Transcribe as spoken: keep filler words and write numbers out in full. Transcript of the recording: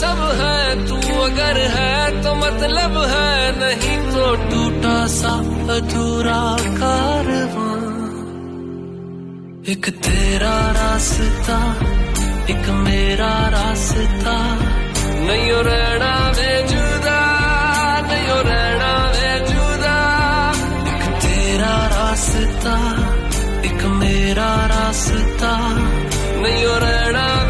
सब है, तू अगर है तो मतलब है, नहीं तो टूटा सा अधूरा कारवां। एक तेरा रास्ता एक मेरा रास्ता, नहीं हो रहना वे जुदा, नहीं हो रहना वे जुदा। एक तेरा रास्ता एक मेरा रास्ता, नहीं हो रहना